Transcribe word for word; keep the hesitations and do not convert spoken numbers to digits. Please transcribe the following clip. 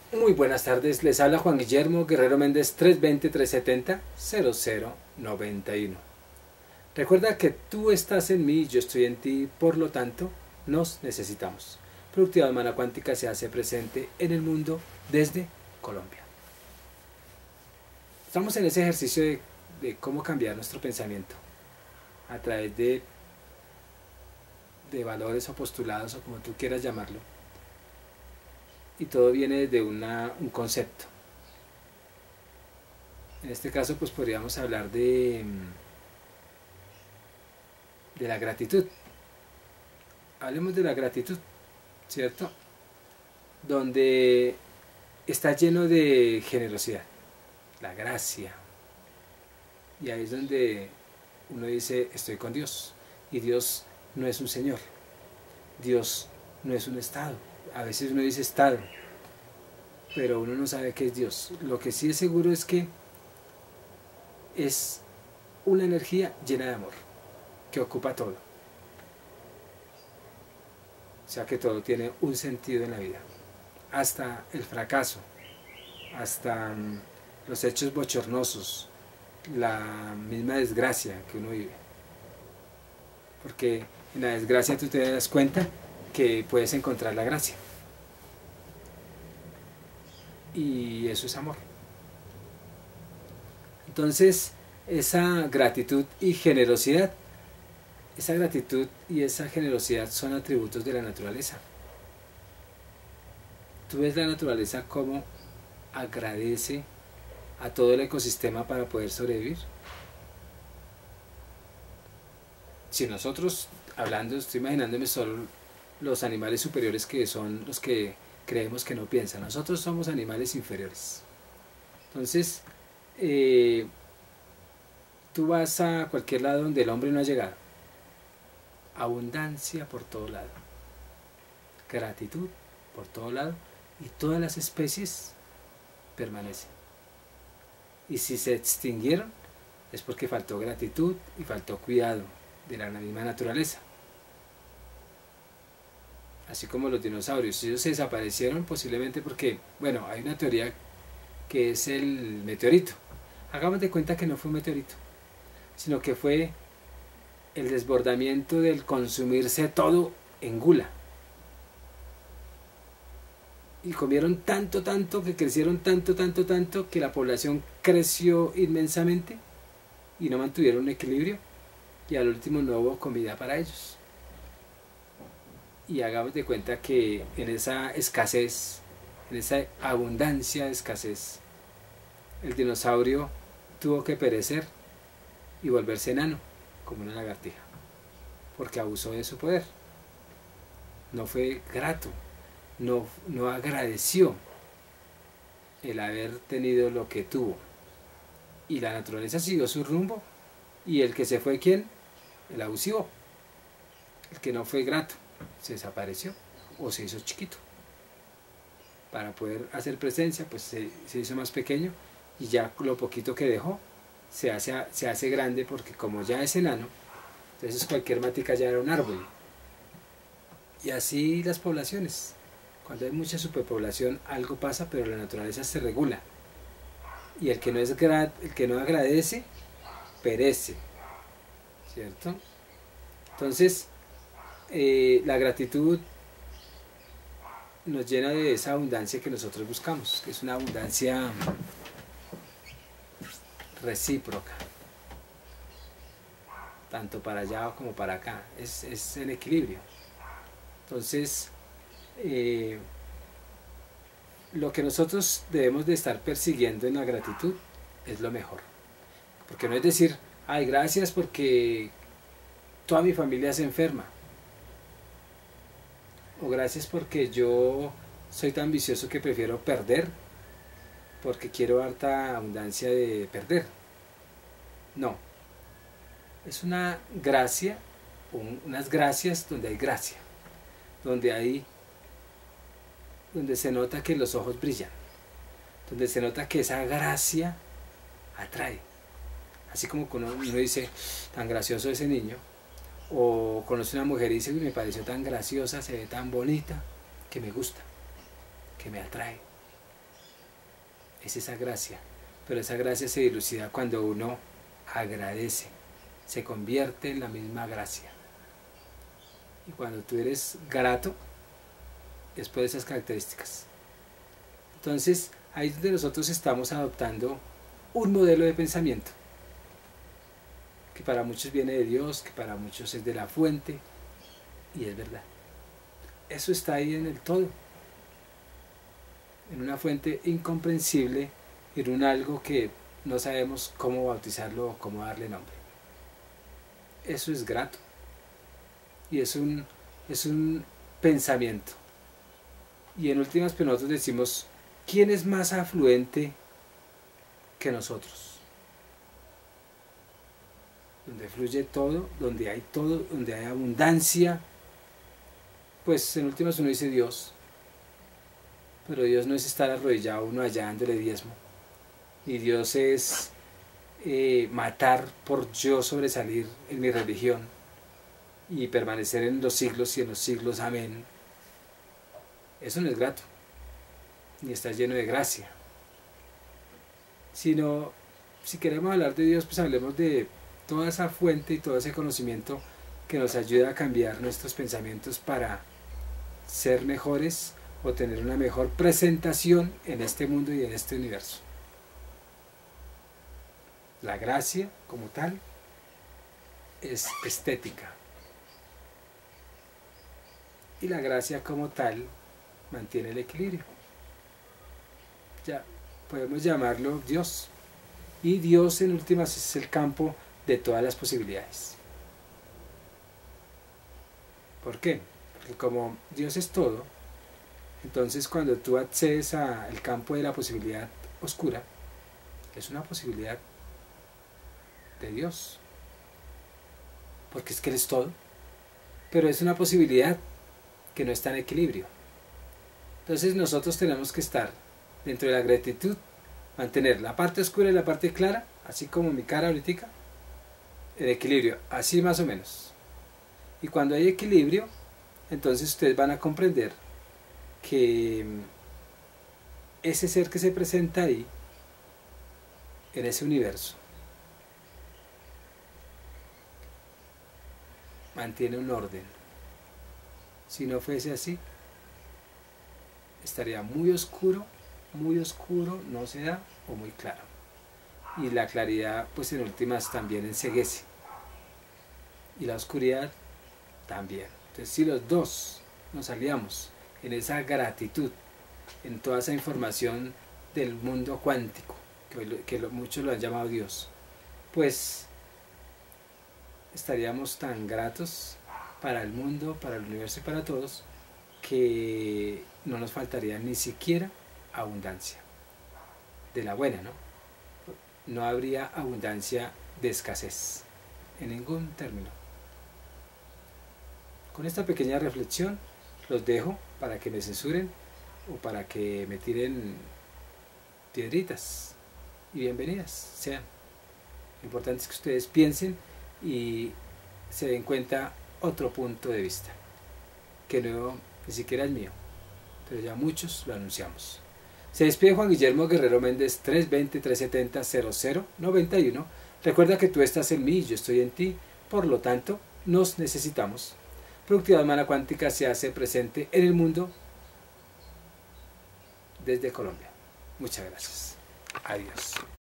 Muy buenas tardes, les habla Juan Guillermo Guerrero Méndez, tres dos cero, tres siete cero, cero cero nueve uno. Recuerda que tú estás en mí y yo estoy en ti, por lo tanto, nos necesitamos. Productividad Humana Cuántica se hace presente en el mundo desde Colombia. Estamos en ese ejercicio de, de cómo cambiar nuestro pensamiento a través de, de valores o postulados o como tú quieras llamarlo. Y todo viene desde una, un concepto. En este caso pues podríamos hablar de, de la gratitud. Hablemos de la gratitud, ¿cierto? Donde está lleno de generosidad, la gracia. Y ahí es donde uno dice, estoy con Dios. Y Dios no es un señor. Dios no es un estado. A veces uno dice estado, pero uno no sabe qué es Dios. Lo que sí es seguro es que es una energía llena de amor, que ocupa todo. O sea que todo tiene un sentido en la vida. Hasta el fracaso, hasta um, los hechos bochornosos, la misma desgracia que uno vive. Porque en la desgracia tú te das cuenta que puedes encontrar la gracia. Y eso es amor. Entonces, esa gratitud y generosidad, esa gratitud y esa generosidad son atributos de la naturaleza. Tú ves la naturaleza como agradece a todo el ecosistema para poder sobrevivir. Si nosotros, hablando, estoy imaginándome solo los animales superiores que son los que creemos que no piensan. Nosotros somos animales inferiores. Entonces, eh, tú vas a cualquier lado donde el hombre no ha llegado. Abundancia por todo lado. Gratitud por todo lado. Y todas las especies permanecen. Y si se extinguieron, es porque faltó gratitud y faltó cuidado de la misma naturaleza. Así como los dinosaurios, ellos se desaparecieron posiblemente porque, bueno, hay una teoría que es el meteorito. Hagamos de cuenta que no fue un meteorito, sino que fue el desbordamiento del consumirse todo en gula. Y comieron tanto, tanto, que crecieron tanto, tanto, tanto, que la población creció inmensamente y no mantuvieron un equilibrio y al último no hubo comida para ellos. Y hagamos de cuenta que en esa escasez, en esa abundancia de escasez, el dinosaurio tuvo que perecer y volverse enano, como una lagartija, porque abusó de su poder. No fue grato, no, no agradeció el haber tenido lo que tuvo. Y la naturaleza siguió su rumbo, y el que se fue, ¿quién? El abusivo, el que no fue grato. Se desapareció o se hizo chiquito. Para poder hacer presencia, pues se, se hizo más pequeño y ya lo poquito que dejó se hace, se hace grande porque como ya es enano, entonces cualquier matica ya era un árbol. Y así las poblaciones. Cuando hay mucha superpoblación algo pasa, pero la naturaleza se regula. Y el que no, es gra, el que no agradece, perece. ¿Cierto? Entonces, Eh, la gratitud nos llena de esa abundancia que nosotros buscamos, que es una abundancia recíproca, tanto para allá como para acá, es, es el equilibrio. Entonces, eh, lo que nosotros debemos de estar persiguiendo en la gratitud es lo mejor, porque no es decir, ay, gracias porque toda mi familia se enferma, o gracias porque yo soy tan vicioso que prefiero perder porque quiero harta abundancia de perder. No, es una gracia, un, unas gracias donde hay gracia, donde hay, donde se nota que los ojos brillan, donde se nota que esa gracia atrae. Así como cuando uno dice, tan gracioso ese niño, o conoce una mujer y dice, me pareció tan graciosa, se ve tan bonita, que me gusta, que me atrae. es esa gracia, pero esa gracia se dilucida cuando uno agradece, se convierte en la misma gracia. Y cuando tú eres grato, es por esas características. Entonces, ahí es donde nosotros estamos adoptando un modelo de pensamiento, que para muchos viene de Dios, que para muchos es de la fuente, y es verdad. Eso está ahí en el todo, en una fuente incomprensible, en un algo que no sabemos cómo bautizarlo o cómo darle nombre. Eso es grato, y es un, es un pensamiento. Y en últimas, pues nosotros decimos, ¿quién es más afluente que nosotros? Donde fluye todo, donde hay todo, donde hay abundancia, pues en últimas uno dice Dios, pero Dios no es estar arrodillado uno allá dándole diezmo, y Dios es eh, matar por yo sobresalir en mi religión y permanecer en los siglos y en los siglos, amén. Eso no es grato, ni está lleno de gracia. Sino, si queremos hablar de Dios, pues hablemos de toda esa fuente y todo ese conocimiento que nos ayuda a cambiar nuestros pensamientos para ser mejores o tener una mejor presentación en este mundo y en este universo. La gracia, como tal, es estética. Y la gracia, como tal, mantiene el equilibrio. Ya podemos llamarlo Dios. Y Dios, en últimas, es el campo de todas las posibilidades. ¿Por qué? Porque como Dios es todo, entonces cuando tú accedes al campo de la posibilidad oscura, es una posibilidad de Dios. Porque es que Él es todo. Pero es una posibilidad que no está en equilibrio. Entonces nosotros tenemos que estar dentro de la gratitud, mantener la parte oscura y la parte clara, así como mi cara ahorita, en equilibrio, así más o menos. Y cuando hay equilibrio, entonces ustedes van a comprender que ese ser que se presenta ahí, en ese universo, mantiene un orden. Si no fuese así, estaría muy oscuro, muy oscuro, no se da, o muy claro. Y la claridad, pues en últimas, también enceguece. Y la oscuridad también. Entonces, si los dos nos aliamos en esa gratitud, en toda esa información del mundo cuántico, que, que lo, muchos lo han llamado Dios, pues estaríamos tan gratos para el mundo, para el universo y para todos, que no nos faltaría ni siquiera abundancia. De la buena, ¿no? No habría abundancia de escasez, en ningún término. Con esta pequeña reflexión los dejo para que me censuren o para que me tiren piedritas. Y bienvenidas sean. Lo importante es que ustedes piensen y se den cuenta otro punto de vista, que no, ni siquiera es mío, pero ya muchos lo anunciamos. Se despide Juan Guillermo Guerrero Méndez, tres veinte, trescientos setenta, cero cero noventa y uno. Recuerda que tú estás en mí y yo estoy en ti, por lo tanto, nos necesitamos. Productividad Humana Cuántica se hace presente en el mundo desde Colombia. Muchas gracias. Adiós.